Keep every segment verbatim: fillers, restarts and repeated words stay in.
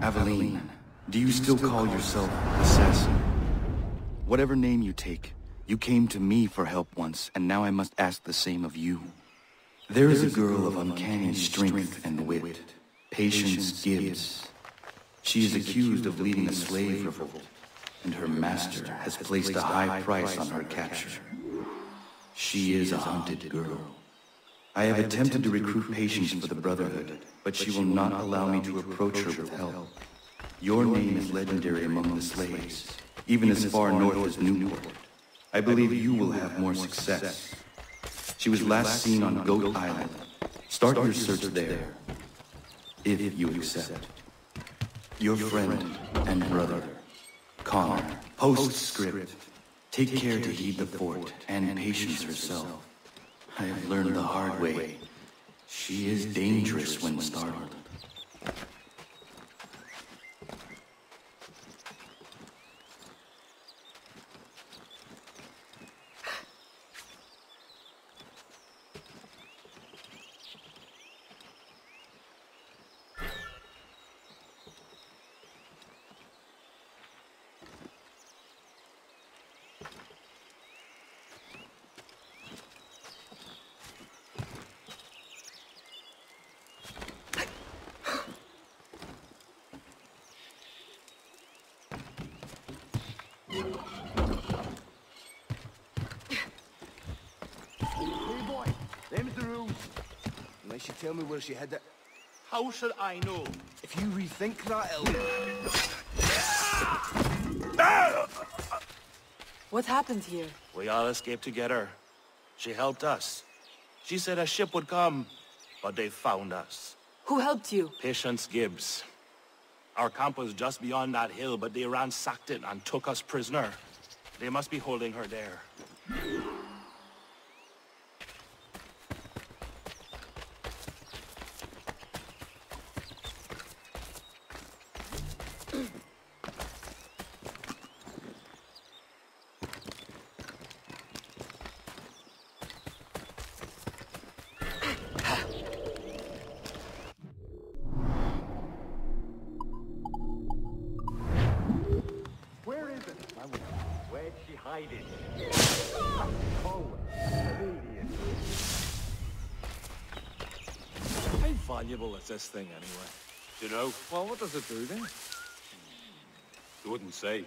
Aveline, do you still call yourself assassin? Whatever name you take, you came to me for help once, and now I must ask the same of you. There is a girl of uncanny strength and wit, Patience Gibbs. She is accused of leading a slave revolt, and her master has placed a high price on her capture. She is a hunted girl. I have attempted to recruit Patience for the Brotherhood, but she will not allow me to approach her with help. Your name is legendary among the slaves, even as far north as Newport. I believe you will have more success. She was last seen on Goat Island. Start your search there, if you accept. Your friend and brother, Connor. Postscript. Take care to heed the fort and Patience herself. I have learned the hard way. She is dangerous when startled. Unless you tell me where she hid it. How should I know? If you rethink that, it'll... What happened here? We all escaped together. She helped us. She said a ship would come, but they found us. Who helped you? Patience Gibbs. Our camp was just beyond that hill, but they ransacked it and took us prisoner. They must be holding her there. Where'd she hide it? Oh, idiot. How valuable is this thing anyway? Do you know? Well, what does it do then? You wouldn't say.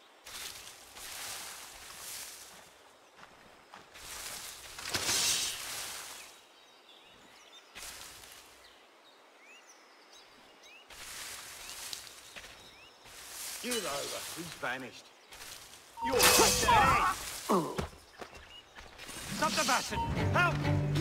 Get over. He's vanished. You're right there. Oh. Stop the bastard! Help!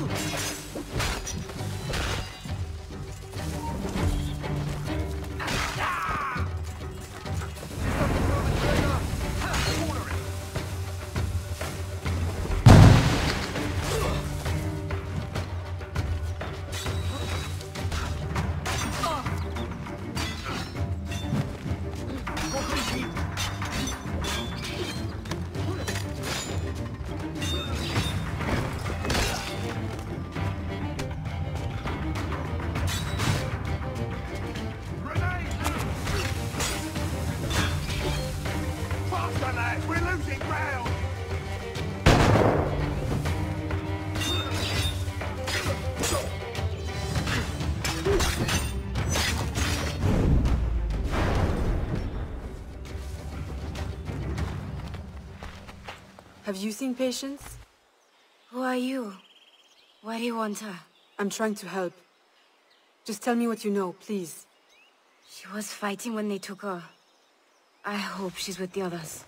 Have you seen Patience? Who are you? Why do you want her? I'm trying to help. Just tell me what you know, please. She was fighting when they took her. I hope she's with the others.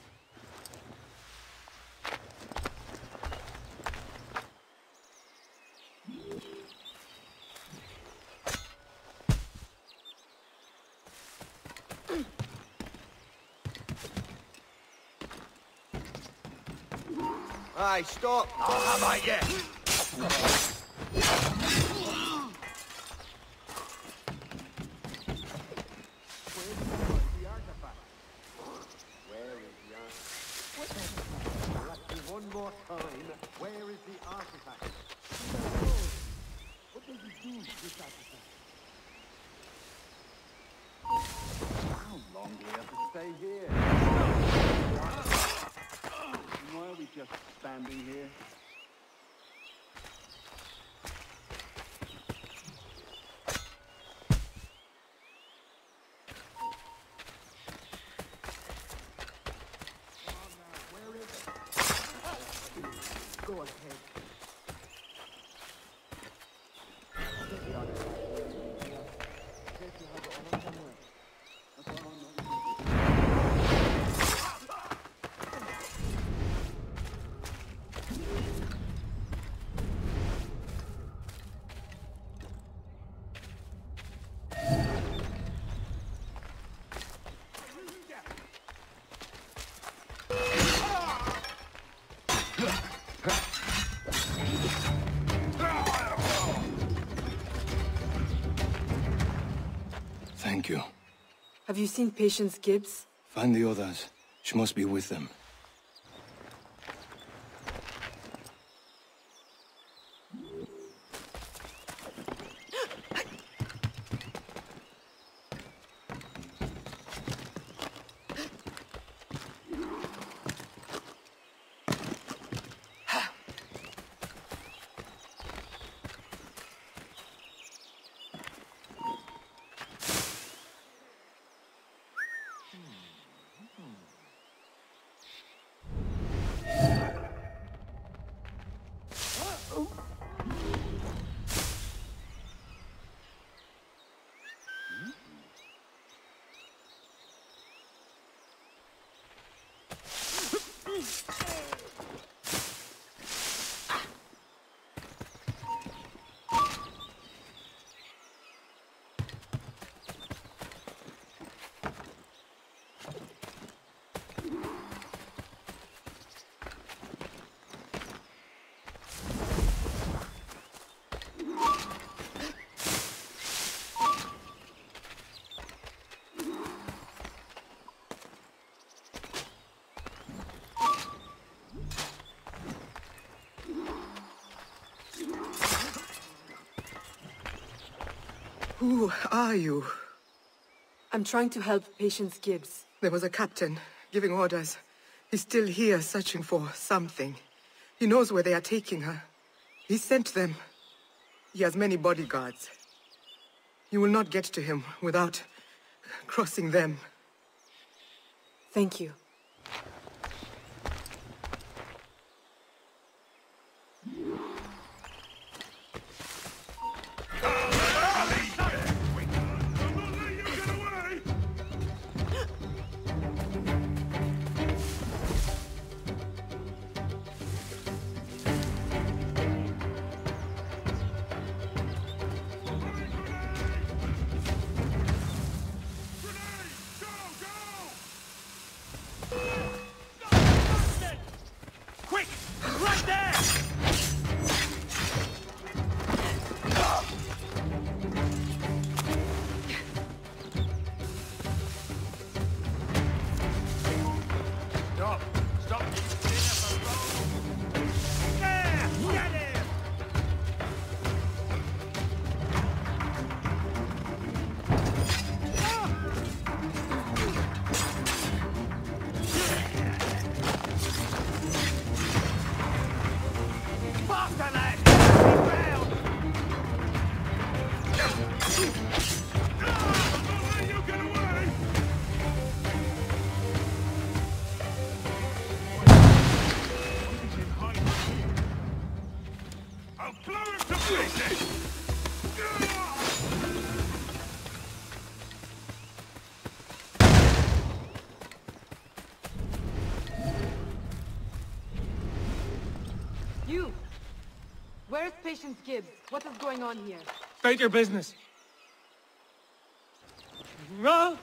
Aye, stop! I'll have I yet! One more time, where is the artifact? What does it do, this artifact? stay here. Why are we just standing here? Go ahead. Thank you. Have you seen Patience Gibbs? Find the others. She must be with them. Who are you? I'm trying to help Patience Gibbs. There was a captain giving orders. He's still here searching for something. He knows where they are taking her. He sent them. He has many bodyguards. You will not get to him without crossing them. Thank you. You! Where's Patience Gibbs? What is going on here? State your business. No!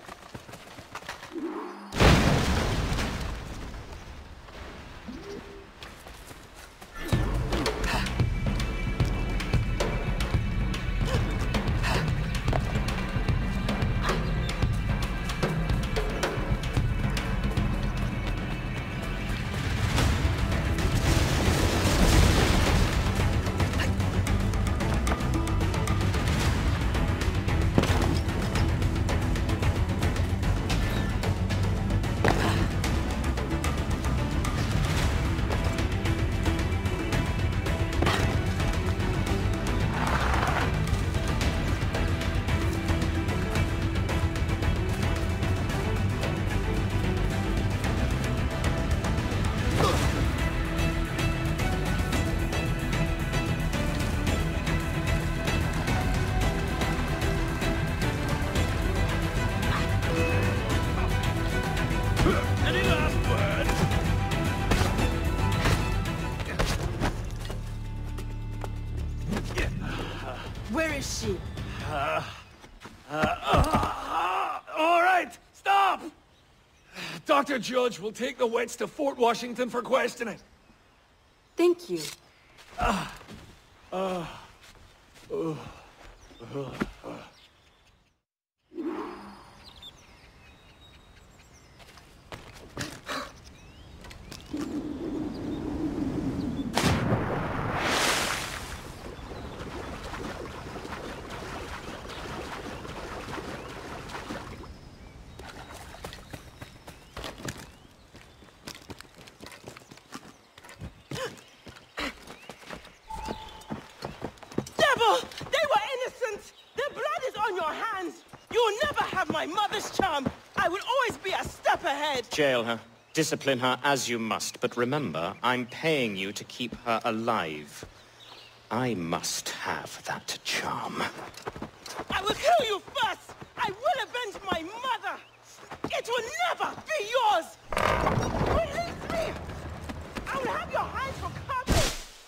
Doctor Judge will take the wets to Fort Washington for questioning. Thank you. Ah. Uh. Uh. Uh. Uh. My mother's charm. I will always be a step ahead. Jail her. Discipline her as you must. But remember, I'm paying you to keep her alive. I must have that charm. I will kill you first. I will avenge my mother. It will never be yours. Release me. I will have your hands for cover.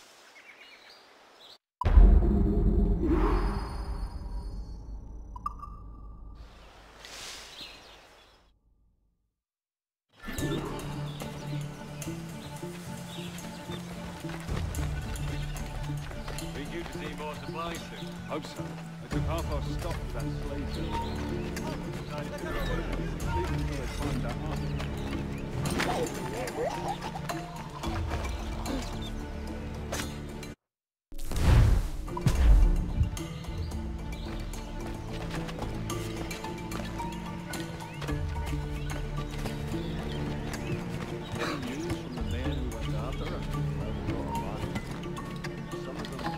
Hope so. I took half our stock to that slave ship. Decided to leave until they climbed that Any news from the man who went after her? Some of them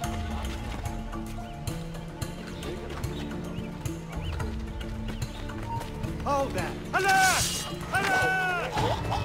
Hold that! Alert! Alert!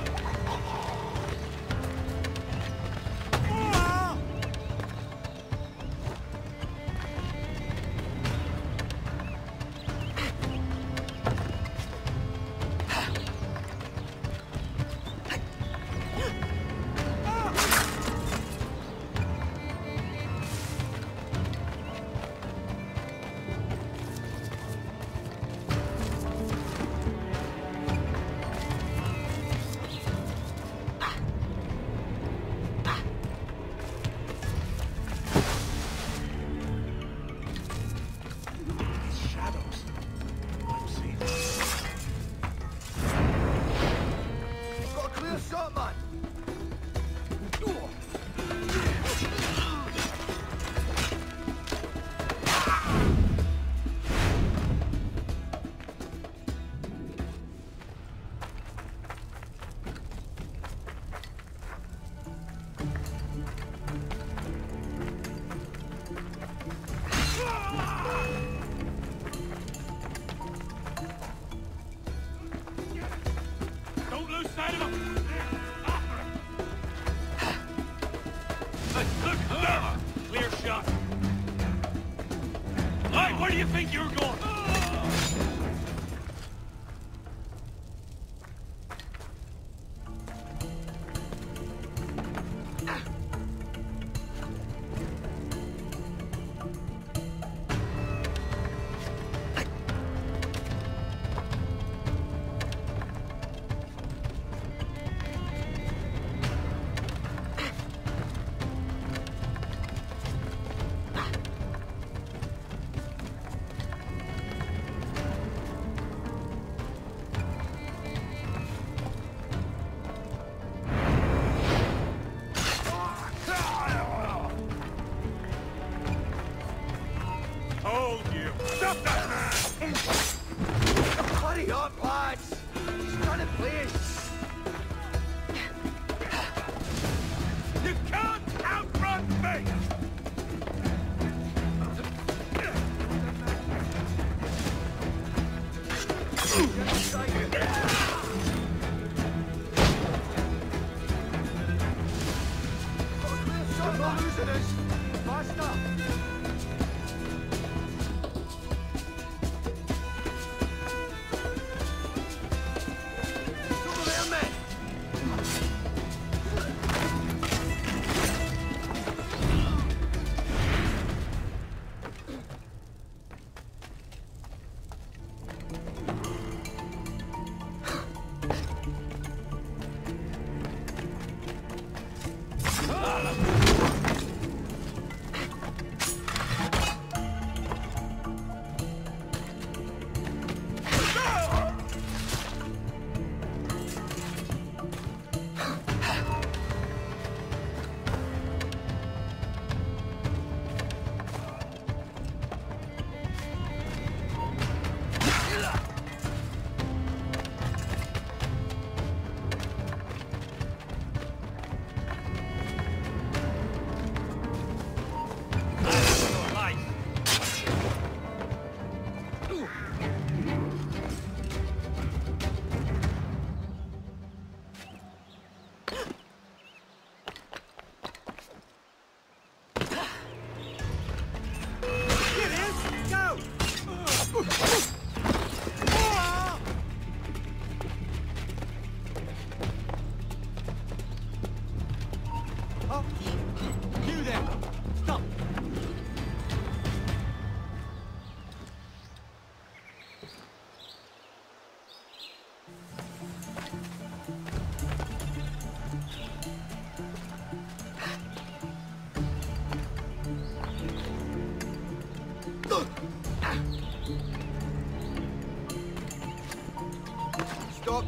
Don't lose sight of him! After him! Look, there! Clear shot. Right, where do you think you're going? Told you! Stop that man! Hurry up, lads! He's trying to play us. You can't outrun me! You're not losing us! Faster!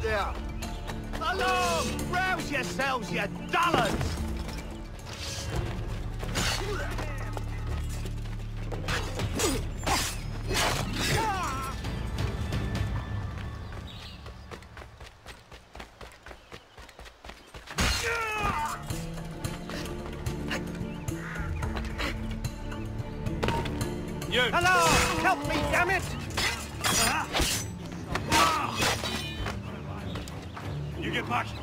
up there! Along! Rouse yourselves, you dullards! You! Hello! Help me, damn it! You get back!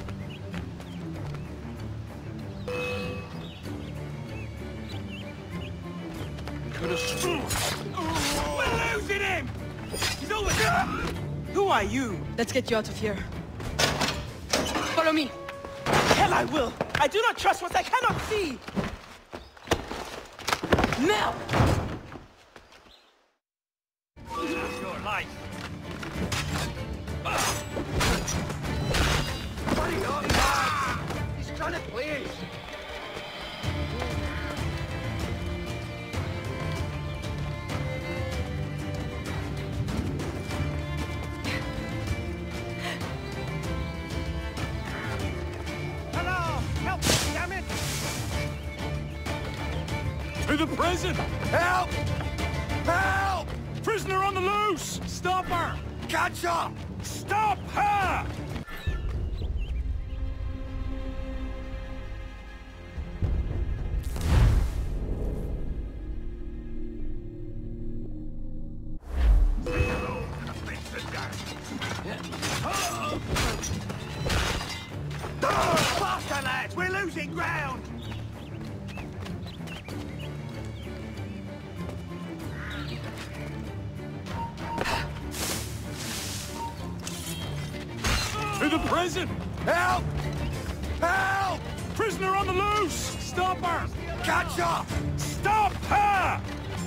Could have sworn. We're losing him! He's over there! Who are you? Let's get you out of here. Follow me. Hell I will! I do not trust what I cannot see! Now! That's your life. Buddy up, lad! He's trying to play us! Hello! Help me, damn it! To the prison! Help! Help! Prisoner on the loose! Stop her! Catch her! Stop her! Faster, lads! We're losing ground! To the prison! Help! Help! Prisoner on the loose! Stop her! Catch her! Stop her!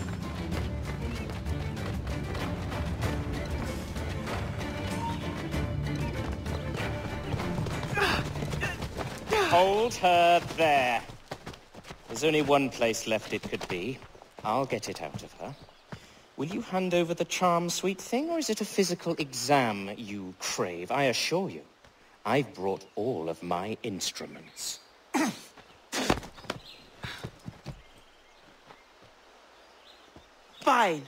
Hold her there. There's only one place left it could be. I'll get it out of her. Will you hand over the charm, sweet thing, or is it a physical exam you crave? I assure you, I've brought all of my instruments. Fine.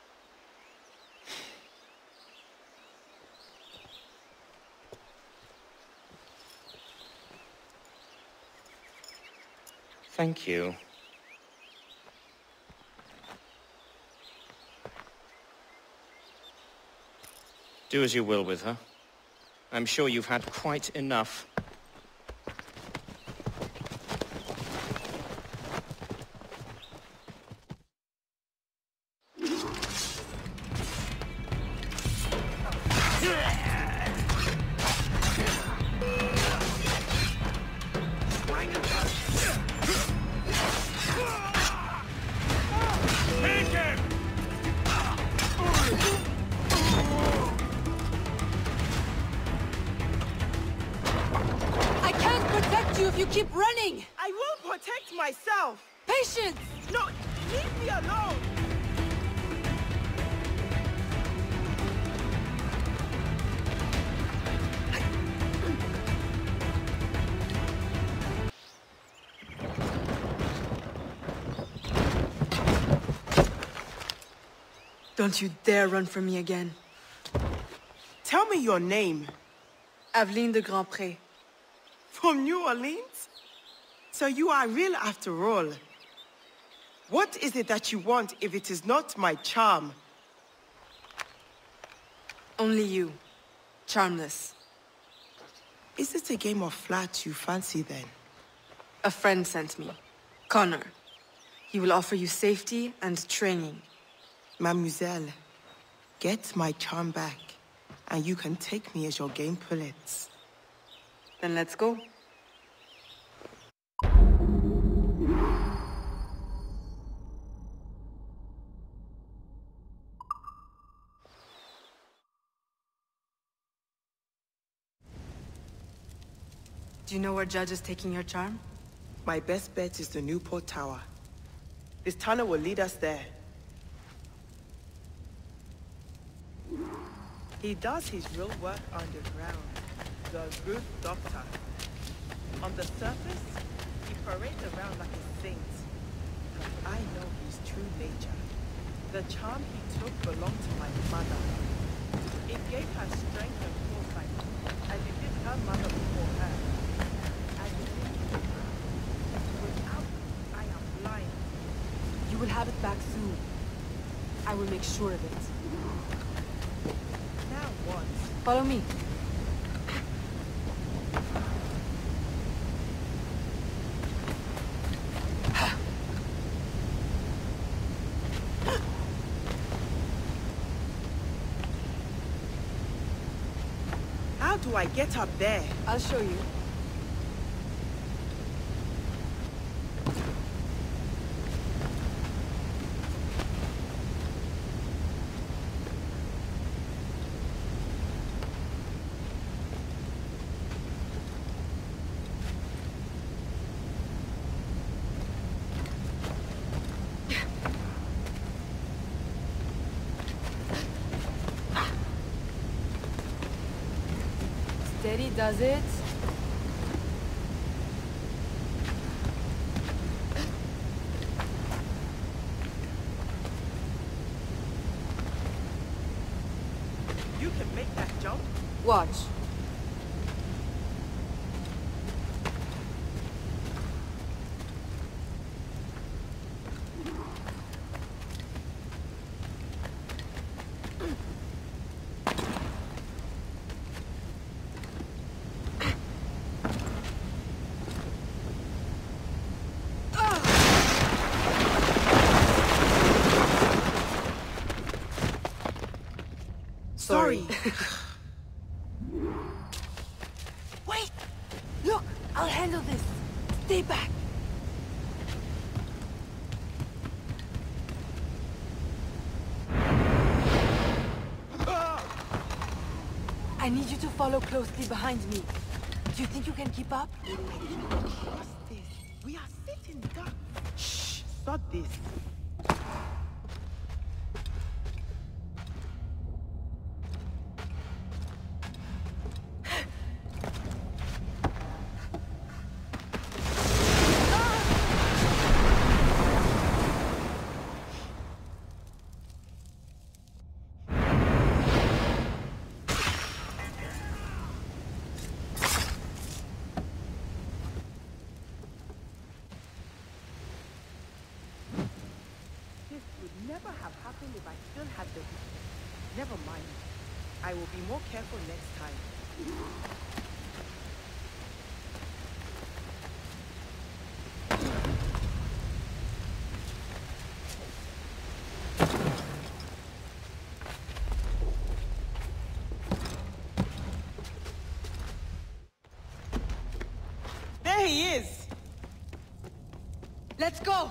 Thank you. Do as you will with her. I'm sure you've had quite enough. You keep running! I will protect myself! Patience! No, leave me alone! Don't you dare run from me again. Tell me your name. Aveline de Grandpré. From New Orleans? So you are real after all. What is it that you want if it is not my charm? Only you. Charmless. Is it a game of flat you fancy then? A friend sent me. Connor. He will offer you safety and training. Mademoiselle, get my charm back, and you can take me as your game pullets. Then let's go. Do you know where Judge is taking your charm? My best bet is the Newport Tower. This tunnel will lead us there. He does his real work underground. The good doctor. On the surface, he parades around like a saint. But I know his true nature. The charm he took belonged to my mother. It gave her strength and foresight, as it did her mother before her. As it did her. Without it, I am blind. You will have it back soon. I will make sure of it. Now what? Follow me. How do I get up there? I'll show you. Steady does it. You can make that jump? Watch. Sorry. Wait! Look! I'll handle this. Stay back. I need you to follow closely behind me. Do you think you can keep up? I cannot trust this. We are sitting ducks. Shh! Stop this. Never have happened if I still had the... Never mind. I will be more careful next time. There he is! Let's go!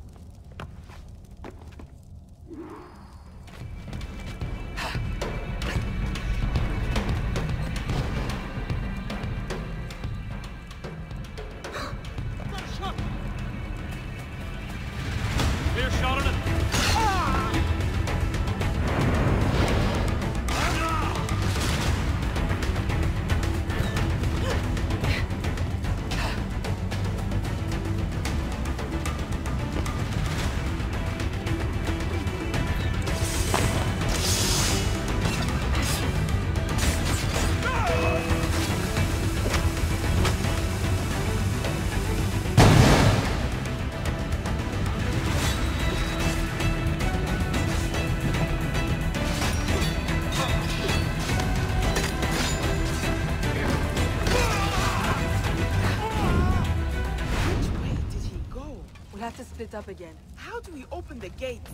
To split up again. How do we open the gates?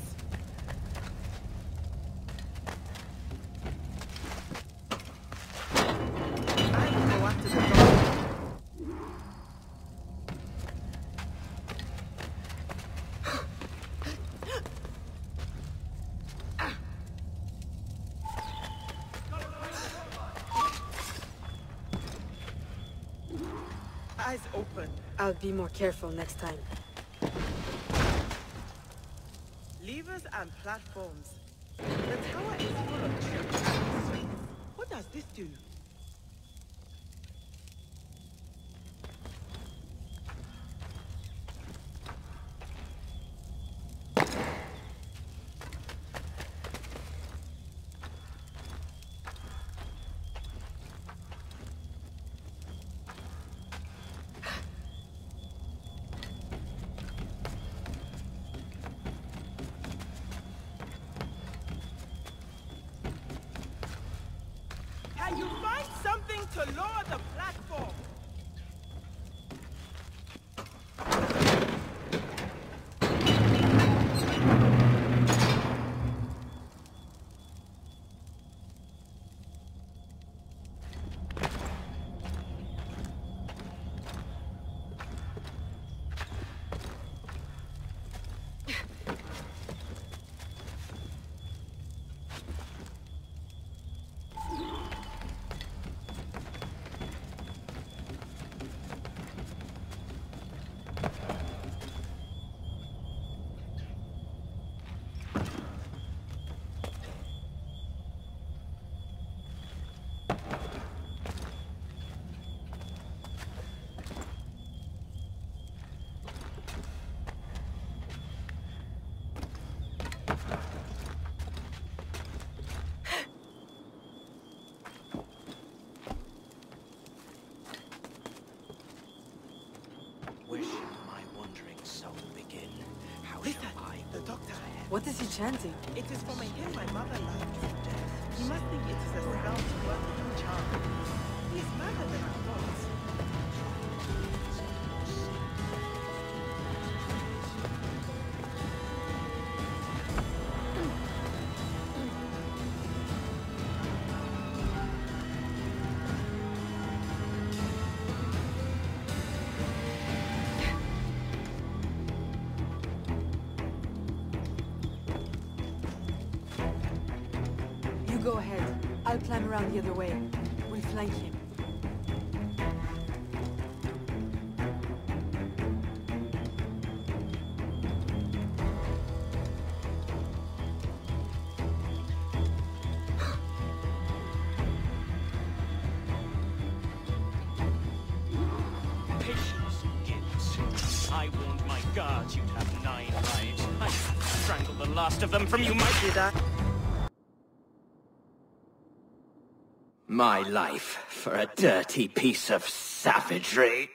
I go after the door. Eyes open. I'll be more careful next time. Levers and platforms. The tower is full of tricks and sweets. does this do? Can you find something to lower the platform? What is he chanting? It is from a hymn my mother loved. You must think it is a spell to work with your charm. He is madder than I thought. Go ahead. I'll climb around the other way. We'll flank him. Patience, Gibbs. I warned my guards you'd have nine lives. I strangled the last of them from you, my... Did I? My life for a dirty piece of savagery.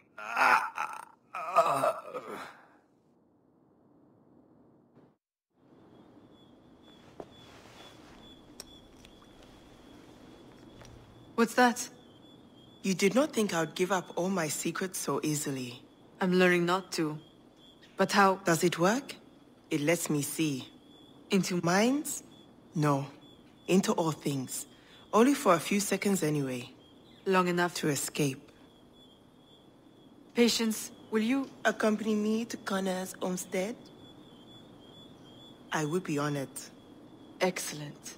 What's that? You did not think I would give up all my secrets so easily. I'm learning not to. But how? Does it work? It lets me see. Into minds? No. Into all things. Only for a few seconds anyway. Long enough to escape. Patience, will you accompany me to Connor's homestead? I would be honored. Excellent.